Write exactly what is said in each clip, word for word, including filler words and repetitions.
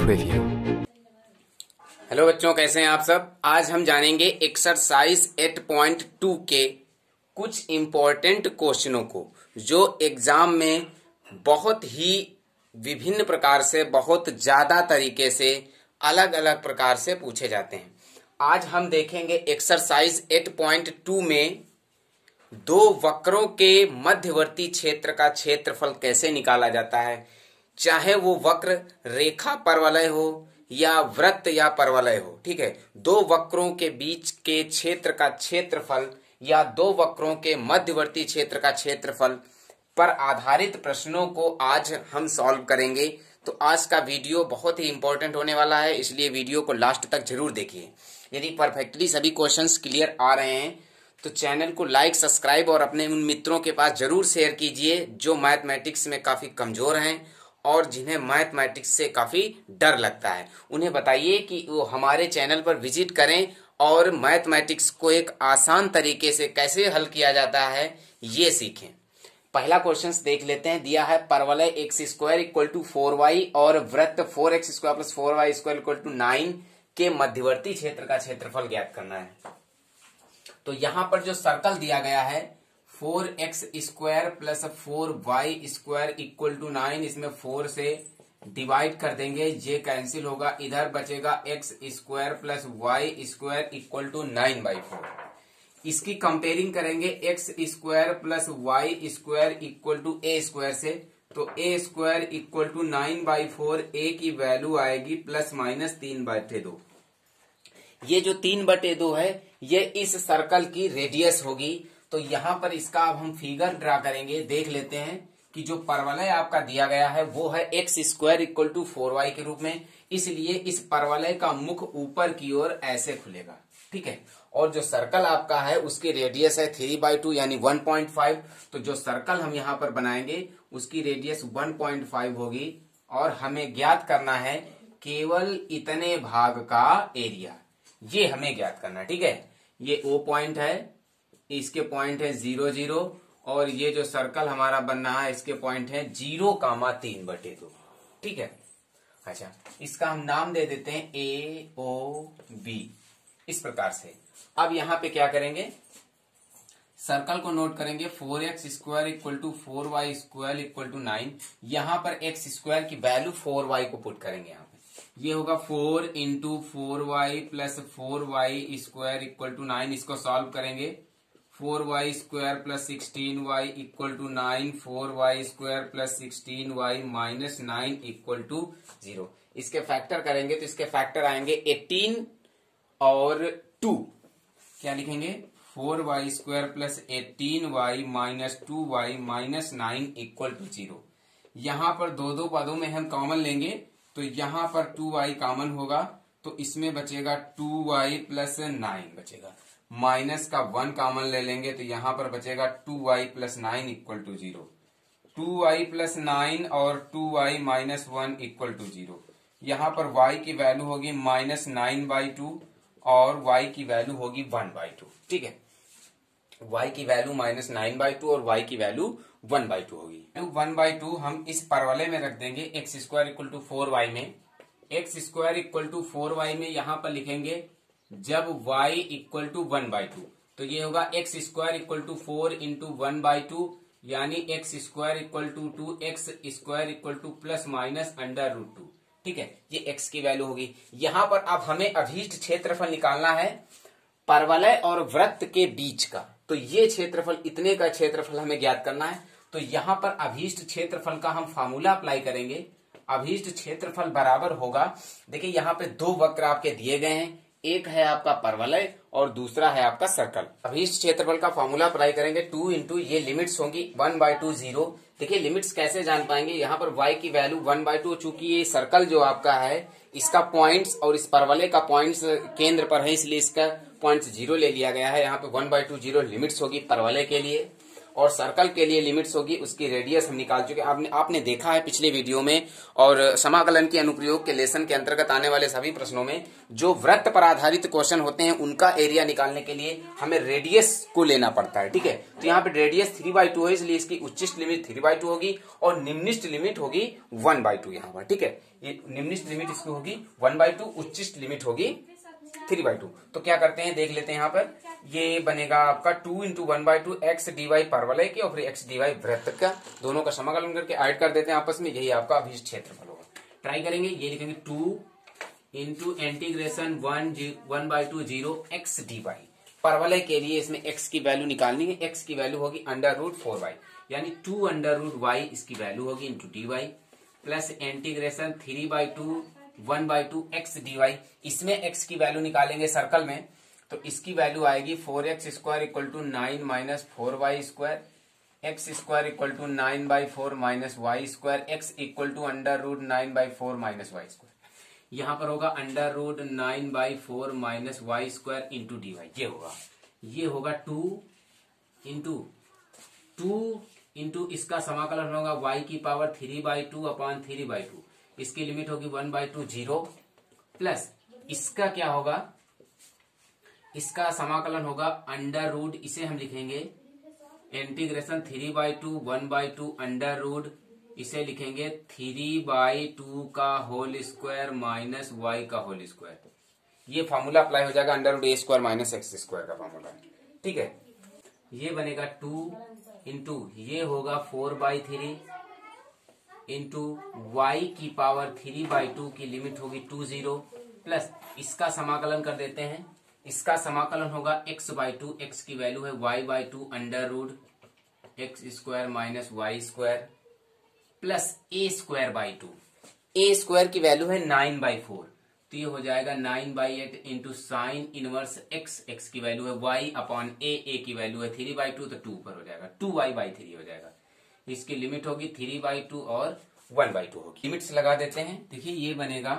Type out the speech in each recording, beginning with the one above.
with you. Hello बच्चों, कैसे हैं आप सब। आज हम जानेंगे एक्सरसाइज आठ पॉइंट टू के कुछ इम्पोर्टेंट क्वेश्चनों को जो एग्जाम में बहुत ही विभिन्न प्रकार से, बहुत ज्यादा तरीके से, अलग अलग प्रकार से पूछे जाते हैं। आज हम देखेंगे एक्सरसाइज आठ पॉइंट टू में दो वक्रों के मध्यवर्ती क्षेत्र का क्षेत्रफल कैसे निकाला जाता है, चाहे वो वक्र रेखा परवलय हो या वृत्त या परवलय हो। ठीक है, दो वक्रों के बीच के क्षेत्र का क्षेत्रफल या दो वक्रों के मध्यवर्ती क्षेत्र का क्षेत्रफल पर आधारित प्रश्नों को आज हम सॉल्व करेंगे। तो आज का वीडियो बहुत ही इंपॉर्टेंट होने वाला है, इसलिए वीडियो को लास्ट तक जरूर देखिए। यदि परफेक्टली सभी क्वेश्चंस क्लियर आ रहे हैं तो चैनल को लाइक, सब्सक्राइब और अपने उन मित्रों के पास जरूर शेयर कीजिए जो मैथमेटिक्स में काफी कमजोर हैं और जिन्हें मैथमेटिक्स से काफी डर लगता है। उन्हें बताइए कि वो हमारे चैनल पर विजिट करें और मैथमेटिक्स को एक आसान तरीके से कैसे हल किया जाता है ये सीखें। पहला क्वेश्चन देख लेते हैं। दिया है परवलय x square equal to four y और वृत्त four x square plus four y square equal to nine के मध्यवर्ती क्षेत्र का क्षेत्रफल ज्ञात करना है। तो यहां पर जो सर्कल दिया गया है four x square plus four y square equal to nine, इसमें फोर से डिवाइड कर देंगे, ये कैंसिल होगा, इधर बचेगा x square plus y square equal to nine by four. इसकी कंपेयरिंग करेंगे x square plus y square equal to a square से, तो a square equal to nine by four, a की वैल्यू आएगी प्लस माइनस तीन बटे दो। ये जो तीन बटे दो है ये इस सर्कल की रेडियस होगी। तो यहां पर इसका अब हम फिगर ड्रा करेंगे। देख लेते हैं कि जो परवलय आपका दिया गया है वो है x square equal to four y के रूप में, इसलिए इस परवलय का मुख ऊपर की ओर ऐसे खुलेगा। ठीक है, और जो सर्कल आपका है उसकी रेडियस है थ्री बाई टू यानी वन पॉइंट फाइव। तो जो सर्कल हम यहां पर बनाएंगे उसकी रेडियस वन पॉइंट फाइव होगी और हमें ज्ञात करना है केवल इतने भाग का एरिया, ये हमें ज्ञात करना है। ठीक है, ये ओ पॉइंट है, इसके पॉइंट है जीरो जीरो और ये जो सर्कल हमारा बन रहा है इसके पॉइंट है जीरो कामा तीन बटे दो। ठीक है, अच्छा इसका हम नाम दे देते हैं ए ओ बी, इस प्रकार से। अब यहां पे क्या करेंगे, सर्कल को नोट करेंगे four x square equal to four y square equal to nine. यहां पर एक्स स्क्वायर की वैल्यू फोर वाई को पुट करेंगे। यहाँ पे ये होगा four into four y plus four y square equal to nine. इसको सॉल्व करेंगे, four y square plus sixteen y equal to nine, four y square plus sixteen y minus nine equal to zero. इसके factor करेंगे तो इसके factor आएंगे eighteen और two. क्या लिखेंगे, four y square plus eighteen y minus two y minus nine equal to zero. यहां पर दो दो पदों में हम कॉमन लेंगे तो यहां पर टू वाई कॉमन होगा तो इसमें बचेगा टू वाई प्लस नाइन बचेगा, माइनस का वन कॉमन ले लेंगे तो यहां पर बचेगा two y plus nine equal to zero. Two y plus nine और two y minus one equal to zero. यहां पर y की वैल्यू होगी माइनस नाइन बाई टू और y की वैल्यू होगी वन बाई टू। ठीक है, y की value minus nine by two और y की वैल्यू वन बाई टू होगी। वन बाई टू हम इस परवलय में रख देंगे x square equal to four y में। X square equal to four y में यहां पर लिखेंगे जब y equal to one by two, तो ये होगा x square equal to four into one by two यानी x square equal to two x square equal to plus minus under root two. ठीक है, ये x की वैल्यू होगी। यहां पर अब हमें अभीष्ट क्षेत्रफल निकालना है परवलय और वृत्त के बीच का। तो ये क्षेत्रफल, इतने का क्षेत्रफल हमें ज्ञात करना है। तो यहां पर अभीष्ट क्षेत्रफल का हम फार्मूला अप्लाई करेंगे। अभीष्ट क्षेत्रफल बराबर होगा, देखिए यहां पे दो वक्र आपके दिए गए हैं, एक है आपका परवलय और दूसरा है आपका सर्कल। अभीष्ट क्षेत्रफल का फार्मूला अप्लाई करेंगे, टू इंटू ये लिमिट्स होंगी वन बाई टू जीरो। देखिए लिमिट्स कैसे जान पाएंगे, यहाँ पर y की वैल्यू वन बाई टू, चूंकि ये सर्कल जो आपका है इसका पॉइंट्स और इस परवलय का पॉइंट्स केंद्र पर है, इसलिए इसका पॉइंट्स जीरो ले लिया गया है। यहाँ पे one by two zero limits होगी परवलय के लिए और सर्कल के लिए लिमिट्स होगी उसकी रेडियस हम निकाल चुके हैं। आपने आपने देखा है पिछले वीडियो में और समाकलन के अनुप्रयोग के लेसन के अंतर्गत आने वाले सभी प्रश्नों में जो वृत्त पर आधारित क्वेश्चन होते हैं उनका एरिया निकालने के लिए हमें रेडियस को लेना पड़ता है। ठीक है, तो यहाँ पे रेडियस थ्री बाई टू है, इसलिए इसकी उच्चिष्ट लिमिट थ्री बाई टू होगी और निम्निष्ट लिमिट होगी वन बाई टू यहाँ पर। ठीक है, ये निम्निष्ट लिमिट इसकी होगी वन बाई टू, उच्चिष्ट लिमिट होगी थ्री बाई टू। तो क्या करते हैं देख लेते हैं। यहाँ पर ये बनेगा आपका two into one by two x d y परवलय की और फिर एक्स डी वाई वृत्त का, दोनों का समाकलन करके ऐड कर देते हैं आपस में, यही आपका अभी क्षेत्रफल होगा। ट्राई करेंगे, ये लिखेंगे two into integration one one by two zero x d y. परवलय के लिए इसमें एक्स की वैल्यू निकालनी है, एक्स की वैल्यू होगी अंडर रूट फोर वाई, यानी टू अंडर रूट वाई इसकी वैल्यू होगी into d y plus integration three by two one by two x d y. इसमें एक्स की वैल्यू निकालेंगे सर्कल में, तो इसकी वैल्यू आएगी four x square equal to nine minus four y square, x square equal to nine by four minus y square, x equal to under root nine by four minus y square. यहाँ पर होगा under root nine by four minus y square into d y. ये होगा ये होगा two into two into इसका समाकलन होगा वाई की power three by two upon three by two, इसकी लिमिट होगी one by two zero, plus इसका क्या होगा, इसका समाकलन होगा अंडर रूट, इसे हम लिखेंगे integration three by two one by two under root, इसे लिखेंगे थ्री बाई टू का होल स्क्वायर माइनस वाई का होल स्क्वायर। ये फॉर्मूला अप्लाई हो जाएगा under root a square minus x square का फॉर्मूला। ठीक है, ये बनेगा टू इंटू ये होगा four by three into y की पावर थ्री बाई टू की लिमिट होगी टू जीरो, प्लस इसका समाकलन कर देते हैं, इसका समाकलन होगा x बाई टू, एक्स की वैल्यू है y by two under root x square minus y square plus a square by two, a square की वैल्यू है नाइन बाई फोर, तो ये हो जाएगा nine by eight into sine inverse x, x की value है y upon a, a की value है थ्री बाई टू, तो टू पर हो जाएगा, टू वाई बाई थ्री हो जाएगा। इसकी लिमिट होगी थ्री बाई टू और वन बाई टू होगी। लिमिट्स लगा देते हैं, देखिए ये बनेगा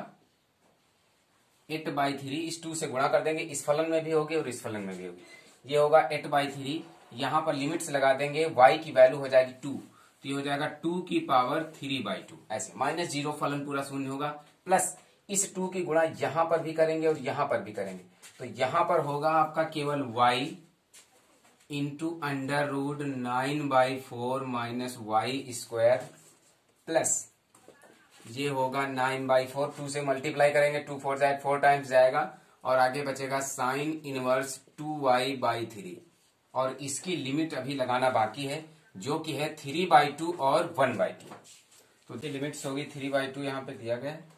एट बाई थ्री, इस टू से गुणा कर देंगे, इस फलन में भी होगी और इस फलन में भी होगी। ये होगा एट बाई थ्री, यहाँ पर लिमिट्स लगा देंगे, y की वैल्यू हो जाएगी टू, तो ये हो जाएगा टू की पावर थ्री बाई टू, ऐसे माइनस जीरो, फलन पूरा शून्य होगा, प्लस इस टू की गुणा यहाँ पर भी करेंगे और यहाँ पर भी करेंगे, तो यहाँ पर होगा आपका केवल y into under root nine by four minus y square plus ये होगा नाइन बाई फोर, टू से मल्टीप्लाई करेंगे, टू फोर जाए फोर टाइम्स जाएगा और आगे बचेगा sine inverse two y by three, और इसकी लिमिट अभी लगाना बाकी है जो कि है थ्री बाई टू और वन बाई टू। तो ये लिमिट्स होगी थ्री बाई टू, यहाँ पे दिया गया है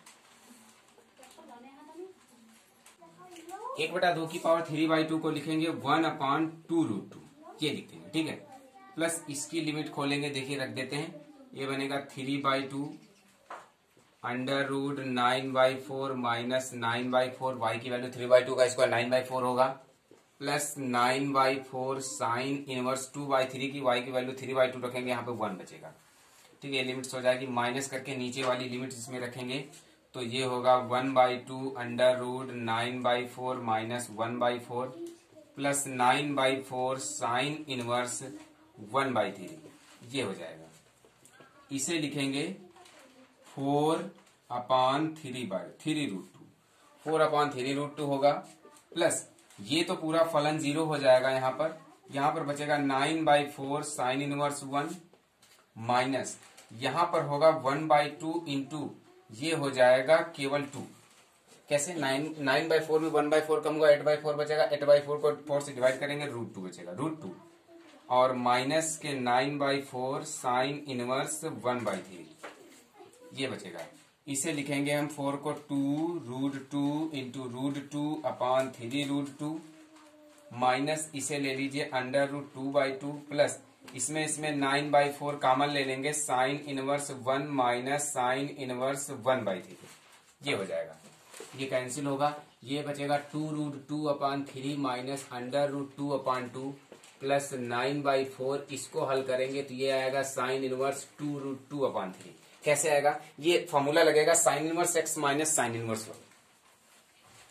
एक बटा दो की पावर थ्री बाई टू को लिखेंगे one upon two root two, ये लिख देंगे। ठीक है, प्लस इसकी लिमिट खोलेंगे, देखिए रख देते हैं, ये बनेगा three by two under root nine by four minus nine by four, y की वैल्यू थ्री बाई टू का स्क्वायर नाइन बाई फोर होगा, plus nine by four sine inverse two by three की, वाई की value three by two रखेंगे, यहाँ पे one बचेगा। ठीक है, लिमिट्स हो जाएगी, माइनस करके नीचे वाली लिमिट्स इसमें रखेंगे, तो ये होगा one by two under root nine by four minus one by four plus nine by four sine inverse one by three, ये हो जाएगा। इसे लिखेंगे four upon three by three root two, four upon three root two होगा, plus ये तो पूरा फलन जीरो हो जाएगा, यहाँ पर यहाँ पर बचेगा nine by four sine inverse one minus यहाँ पर होगा वन बाई टू इंटू ये हो जाएगा केवल टू। कैसे, नाइन नाइन बाई फोर में वन बाई फोर कम होगा, एट बाई फोर बचेगा, एट बाई फोर को फोर से डिवाइड करेंगे, रूट टू बचेगा, रूट टू और माइनस के nine by four sine inverse one by three, ये बचेगा। इसे लिखेंगे हम फोर को two root two into root two upon three root two minus इसे ले लीजिए under root two by two plus इसमें इसमें नाइन बाई फोर कॉमन ले लेंगे, sine inverse one minus sine inverse one by three, ये हो जाएगा, ये कैंसिल होगा, ये बचेगा two root two upon three minus under root two upon two plus nine by four, इसको हल करेंगे तो ये आएगा sine inverse two root two upon three. कैसे आएगा, ये फॉर्मूला लगेगा sine inverse x minus sine inverse one,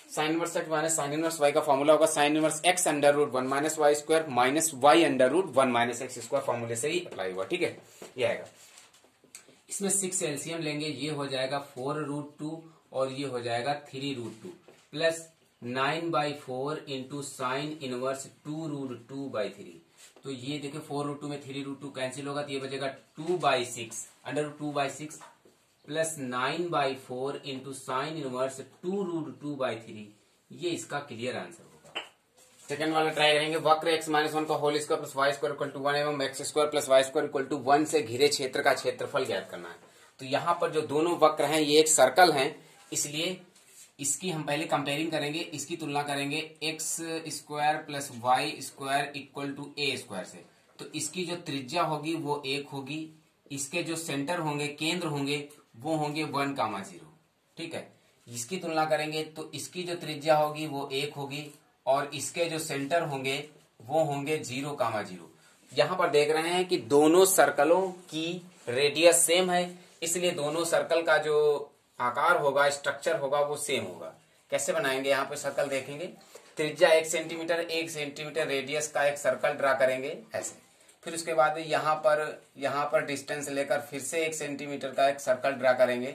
sine inverse x minus sine inverse Y का फॉर्मूला होगा sine inverse x under root one minus y square minus y under root one minus x square फॉर्मूले से ही apply हुआ। ठीक है, ये आएगा। इसमें सिक्स एलसीएम लेंगे, ये हो जाएगा फोर रूट टू और ये हो जाएगा three root two plus nine by four into sine inverse two root two by three. तो ये देखिए फोर रूट टू में थ्री रूट टू कैंसिल होगा तो ये बचेगा two by six under root two by six plus nine by four into sine inverse two root two by three. ये इसका क्लियर आंसर होगा। सेकंड वाला ट्राई करेंगे। वक्र एक्स माइनस वन का whole square plus y square equal to one एवं x square plus y square equal to one से घिरे क्षेत्र का क्षेत्रफल ज्ञात करना है। तो यहाँ पर जो दोनों वक्र हैं ये एक सर्कल हैं, इसलिए इसकी हम पहले कंपेयरिंग करेंगे, इसकी तुलना करेंगे x square plus y square equal to a square से। तो इसकी जो त्रिज्या होगी वो एक होगी, इसके जो सेंटर होंगे केंद्र होंगे वो होंगे वन कामा जीरो। ठीक है, इसकी तुलना करेंगे तो इसकी जो त्रिज्या होगी वो एक होगी और इसके जो सेंटर होंगे वो होंगे जीरो कामा जीरो। यहाँ पर देख रहे हैं कि दोनों सर्कलों की रेडियस सेम है, इसलिए दोनों सर्कल का जो आकार होगा, स्ट्रक्चर होगा वो सेम होगा। कैसे बनाएंगे, यहाँ पे सर्कल देखेंगे, त्रिज्या एक सेंटीमीटर एक सेंटीमीटर रेडियस का एक सर्कल ड्रा करेंगे ऐसे। फिर उसके बाद यहाँ पर यहाँ पर डिस्टेंस लेकर फिर से एक सेंटीमीटर का एक सर्कल ड्रा करेंगे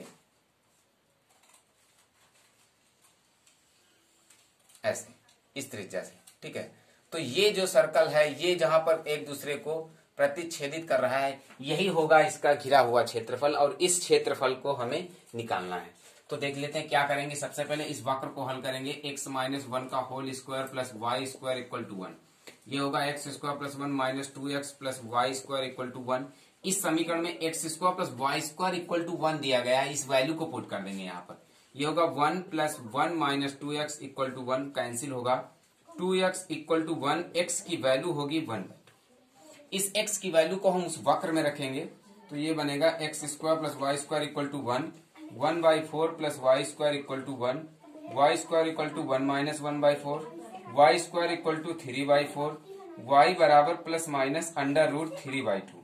ऐसे, इस त्रिज्या से। ठीक है, तो ये जो सर्कल है ये जहां पर एक दूसरे को प्रतिच्छेदित कर रहा है यही होगा इसका घिरा हुआ क्षेत्रफल और इस क्षेत्रफल को हमें निकालना है। तो देख लेते हैं क्या करेंगे। सबसे पहले इस वक्र को हल करेंगे। एक्स माइनस वन का whole square plus y square equal to one. ये होगा x square plus one minus two x plus y square equal to one. इस समीकरण में x square plus y square equal to one दिया गया है, इस वैल्यू को पुट कर देंगे यहाँ पर। ये होगा one plus one minus two x equal to one, cancel होगा। Two x equal to one, x की वैल्यू होगी वन। इस x की वैल्यू को हम उस वक्र में रखेंगे तो ये बनेगा x square plus y square equal to one, one by four plus y square equal to one, y square equal to one minus one by four, y square equal to three by four, y बराबर plus minus under root three by two.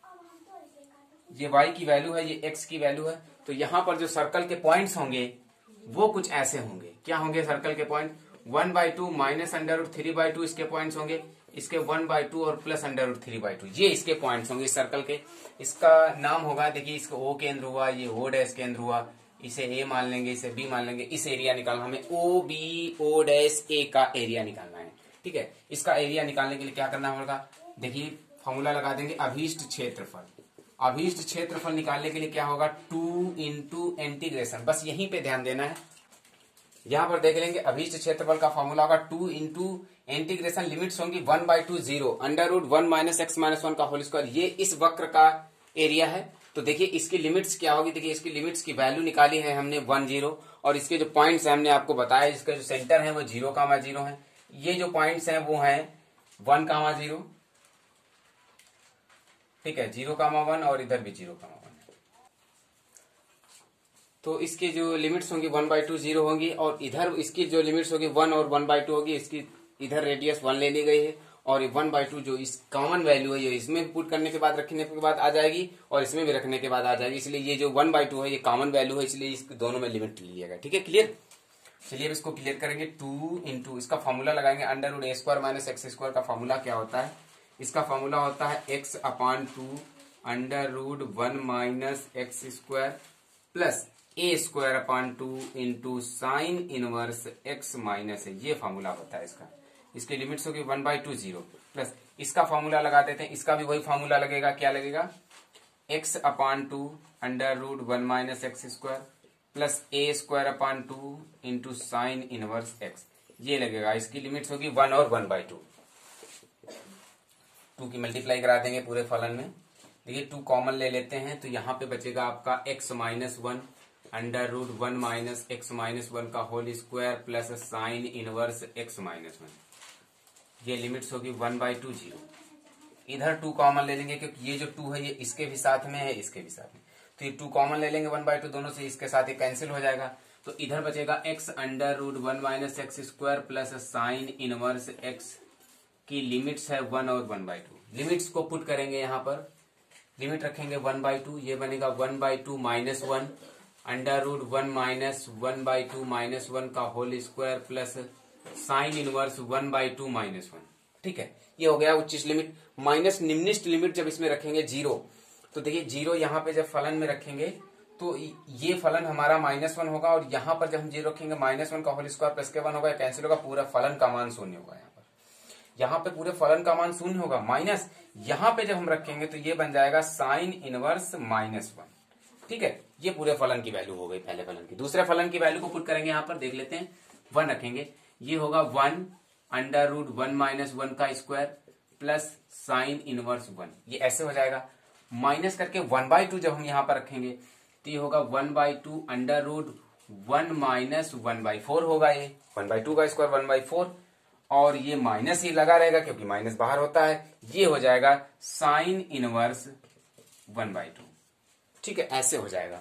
ये y की value है, ये x की value है। तो यहाँ पर जो सर्कल के पॉइंट्स होंगे वो कुछ ऐसे होंगे। क्या होंगे सर्कल के point? One by two minus under root three by two इसके पॉइंट्स होंगे, इसके वन बाई टू और plus under root three by two, ये इसके पॉइंट्स होंगे इस सर्कल के। इसका नाम होगा, देखिए इसका ओ केंद्र हुआ, ये ओ डैश केंद्र हुआ, इसे ए मान लेंगे, इसे बी मान लेंगे। इस एरिया निकालना हमें, ओ बी ओ डैश ए का एरिया निकालना है। ठीक है, इसका एरिया निकालने के लिए क्या करना होगा, देखिए फॉर्मूला लगा देंगे अभीष्ट क्षेत्रफल। अभीष्ट क्षेत्रफल निकालने के लिए क्या होगा, टू इंटू इंटीग्रेशन, बस यहीं पे ध्यान देना है। यहां पर देख लेंगे अभीष्ट क्षेत्रफल का फॉर्मूला होगा टू इंटू इंटीग्रेशन, लिमिट्स होंगी one by two zero, under root one minus x minus one का होल स्क्वायर। ये इस वक्र का एरिया है। तो देखिए इसकी लिमिट्स क्या होगी, देखिए इसकी लिमिट्स की वैल्यू निकाली है हमने वन जीरो, और इसके जो पॉइंट्स है हमने आपको बताया, इसका जो सेंटर है वो जीरो कामा जीरो है। ये जो पॉइंट्स हैं वो है वन कामा जीरो, ठीक है, जीरो कामा वन और इधर भी जीरो कामा वन। तो इसकी जो लिमिट्स होंगी वन बाई टू जीरो होंगी, और इधर इसकी जो लिमिट्स होगी वन और वन बाई टू होगी। इसकी इधर रेडियस वन ले ली गई है, और ये वन बाई टू जो इस कॉमन वैल्यू है ये इसमें पुट करने के बाद रखने के बाद आ जाएगी, और इसमें भी रखने के बाद आ जाएगी। इसलिए ये जो वन बाई टू है ये कॉमन वैल्यू है, इसलिए इस दोनों में लिमिट लिया गया। ठीक है, क्लियर। चलिए इसको क्लियर करेंगे। टू इंटू इसका फॉर्मूला लगाएंगे, under root a square minus x square का फॉर्मूला क्या होता है, इसका फॉर्मूला होता है x upon two under root one minus x square plus a square upon two into sine inverse x minus है, ये फॉर्मूला होता है इसका। इसकी लिमिट्स होगी one by two zero, plus इसका फॉर्मूला लगा देते हैं, इसका भी वही फॉर्मूला लगेगा। क्या लगेगा, x upon two under root one minus x square plus a square upon two into sine inverse x, ये लगेगा। इसकी लिमिट्स होगी वन और वन बाई टू। टू की मल्टीप्लाई करा देंगे पूरे फलन में। देखिए टू कॉमन ले लेते हैं, तो यहाँ पे बचेगा आपका x minus one under root one minus x minus one का whole square plus sine inverse x minus one, ये लिमिट्स होगी वन बाई टू जीरो। इधर टू कॉमन ले लेंगे, क्योंकि ये जो टू है ये इसके भी साथ में है, इसके भी साथ में, तो ये टू कॉमन ले लेंगे वन बाई टू दोनों से, इसके साथ ये कैंसिल हो जाएगा। तो इधर बचेगा x under root one minus x square plus sine inverse x की लिमिट्स है वन और वन बाई टू। लिमिट्स को पुट करेंगे, यहाँ पर लिमिट रखेंगे वन बाई टू, ये बनेगा one by two minus one under root one minus one by two minus one का whole square plus sine inverse one by two minus one. ठीक है, ये हो गया उच्चिष्ट लिमिट। माइनस निम्निष्ट लिमिट जब इसमें रखेंगे जीरो, तो देखिए जीरो यहाँ पे जब फलन में रखेंगे तो ये फलन हमारा माइनस वन होगा, और यहाँ पर जब हम जीरो रखेंगे माइनस वन का होल स्क्वायर प्लस के वन होगा, कैंसिल होगा, पूरा फलन का मान शून्य होगा। यहाँ पर यहाँ पे पूरे फलन का मान शून्य होगा, माइनस यहाँ पे जब हम रखेंगे तो ये बन जाएगा साइन इनवर्स माइनस वन। ठीक है, ये पूरे फलन की वैल्यू हो गई पहले फलन की। दूसरे फलन की वैल्यू को पुट करेंगे, यहाँ पर देख लेते हैं, वन रखेंगे, ये होगा one under root one minus one का square plus sine inverse one. ये ऐसे हो जाएगा, माइनस करके वन बाई टू जब हम यहाँ पर रखेंगे तो ये होगा one by two under root one minus one by four होगा। ये वन बाई टू का स्क्वायर वन बाई फोर, और ये माइनस ही लगा रहेगा क्योंकि माइनस बाहर होता है। ये हो जाएगा sine inverse one by two. ठीक है, ऐसे हो जाएगा।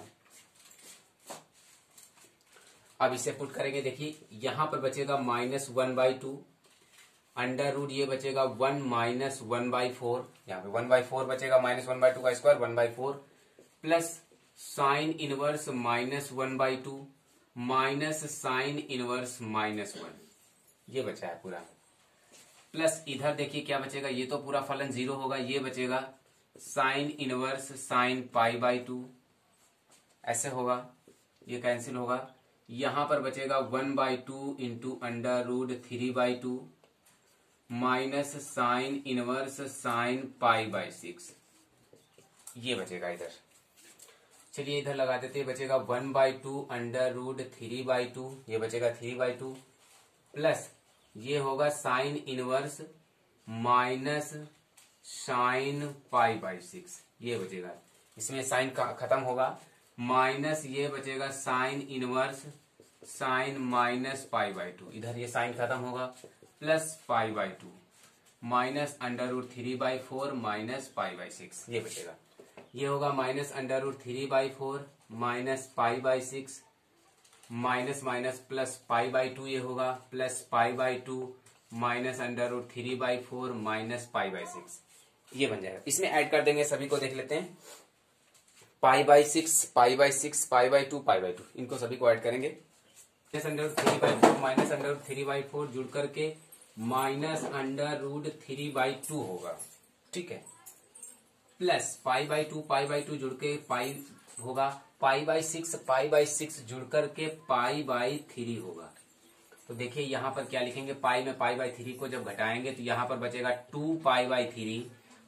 अब इसे पुट करेंगे, देखिए यहां पर बचेगा minus one by two under root, ये बचेगा one minus one by four, यहाँ पे वन बाई फोर बचेगा, माइनस वन बाई टू का square one by four plus sine inverse minus one by two minus sine inverse minus one, ये बचा है पूरा। प्लस इधर देखिए क्या बचेगा, ये तो पूरा फलन जीरो होगा, ये बचेगा sine inverse sine pi by two, ऐसे होगा, ये कैंसिल होगा। यहां पर बचेगा one by two into under root three by two minus sine inverse sine pi by six, ये बचेगा इधर। चलिए इधर लगा देते हैं, बचेगा one by two under root three by two, ये बचेगा थ्री बाई टू प्लस ये होगा sine inverse minus sine pi by six, ये बचेगा। इसमें साइन का खत्म होगा, माइनस ये बचेगा sine inverse sine minus pi by two, इधर ये साइन खत्म होगा, plus pi by two minus under root three by four minus pi by six, ये बचेगा। ये होगा minus under root three by four minus pi by six minus minus plus pi by two, ये होगा plus pi by two minus under root three by four minus pi by six, ये बन जाएगा। इसमें ऐड कर देंगे, सभी को देख लेते हैं, pi by six pi by six pi by two pi by two, इनको सभी को ऐड करेंगे। Minus under root three by four minus under root three by four जुड़ करके minus under root three by two होगा। ठीक है, plus pi by two pi by two जुड़ के पाई होगा, pi by six pi by six जुड़ करके पाई बाई थ्री होगा। तो देखिए यहाँ पर क्या लिखेंगे, पाई में पाई बाई थ्री को जब घटाएंगे तो यहाँ पर बचेगा two pi by three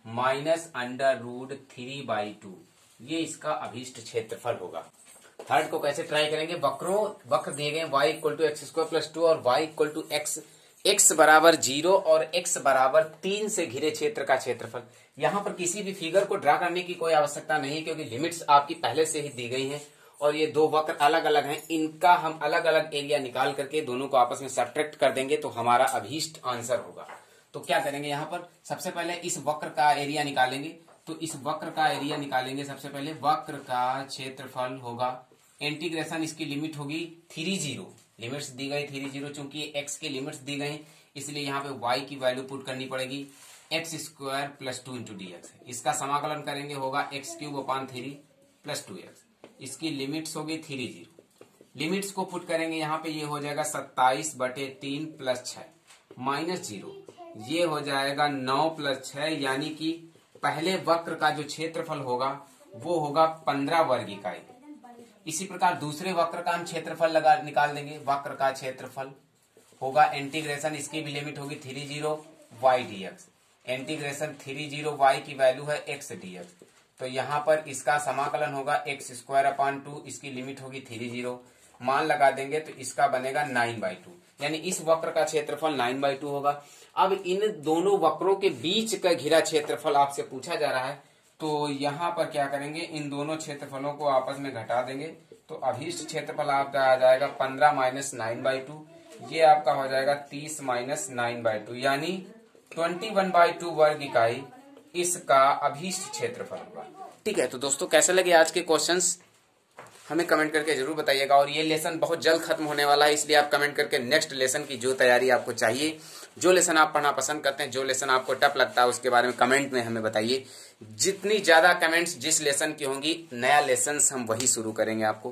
minus under root three by two, ये इसका अभीष्ट क्षेत्रफल होगा। थर्ड को कैसे ट्राई करेंगे, वक्रों वक्र दिए गए y equal to x square plus two और y equal to x, x बराबर जीरो और x बराबर तीन से घिरे क्षेत्र का क्षेत्रफल। यहाँ पर किसी भी फिगर को ड्रा करने की कोई आवश्यकता नहीं, क्योंकि लिमिट्स आपकी पहले से ही दी गई हैं और ये दो वक्र अलग अलग हैं, इनका हम अलग अलग एरिया निकाल करके दोनों को आपस में सब्ट्रैक्ट कर देंगे तो हमारा अभीष्ट आंसर होगा। तो क्या करेंगे, यहाँ पर सबसे पहले इस वक्र का एरिया निकालेंगे। तो इस वक्र का एरिया निकालेंगे, सबसे पहले वक्र का क्षेत्रफल होगा, इंटीग्रेशन इसकी लिमिट होगी थ्री जीरो, लिमिट्स दी गई थ्री जीरो, चूंकि एक्स की लिमिट्स दी गई इसलिए यहाँ पे वाई की वैल्यू पुट करनी पड़ेगी, x square plus two into d x. इसका समाकलन करेंगे, होगा x cube upon three plus two x, इसकी लिमिट्स होगी थ्री जीरो। लिमिट्स को पुट करेंगे यहाँ पे, ये हो जाएगा सत्ताईस बटे तीन प्लस छह माइनस जीरो, ये हो जाएगा नौ प्लस छह, यानी कि पहले वक्र का जो क्षेत्रफल होगा वो होगा पंद्रह वर्ग इकाई। इसी प्रकार दूसरे वक्र का हम क्षेत्रफल लगा निकाल देंगे, वक्र का क्षेत्रफल होगा इंटीग्रेशन, इसकी भी लिमिट होगी three zero y d x, integration three zero y की वैल्यू है एक्स डी एक्स। तो यहाँ पर इसका समाकलन होगा एक्स स्क्वायर अपान टू, इसकी लिमिट होगी थ्री जीरो, मान लगा देंगे तो इसका बनेगा नाइन बाई टू, यानी इस वक्र का क्षेत्रफल नाइन बाई टू होगा। अब इन दोनों वक्रों के बीच का घिरा क्षेत्रफल आपसे पूछा जा रहा है, तो यहाँ पर क्या करेंगे, इन दोनों क्षेत्रफलों को आपस में घटा देंगे तो अभीष्ट क्षेत्रफल आपका आ जाएगा पंद्रह माइनस नाइन बाई टू, ये आपका हो जाएगा तीस माइनस नाइन बाई टू, यानी ट्वेंटी वन बाई टू वर्ग इकाई इसका अभीष्ट क्षेत्रफल होगा। ठीक है, तो दोस्तों कैसे लगे आज के क्वेश्चंस हमें कमेंट करके जरूर बताइएगा, और ये लेसन बहुत जल्द खत्म होने वाला है, इसलिए आप कमेंट करके नेक्स्ट लेसन की जो तैयारी आपको चाहिए, जो लेसन आप पढ़ना पसंद करते हैं, जो लेसन आपको टफ लगता है उसके बारे में कमेंट में हमें बताइए। जितनी ज्यादा कमेंट्स जिस लेसन की होंगी, नया लेसन हम वही शुरू करेंगे आपको।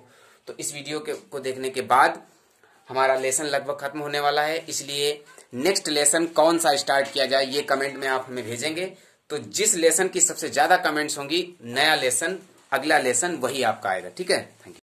तो इस वीडियो के को देखने के बाद हमारा लेसन लगभग खत्म होने वाला है, इसलिए नेक्स्ट लेसन कौन सा स्टार्ट किया जाए ये कमेंट में आप हमें भेजेंगे। तो जिस लेसन की सबसे ज्यादा कमेंट्स होंगी, नया लेसन, अगला लेसन वही आपका आएगा। ठीक है, थैंक यू।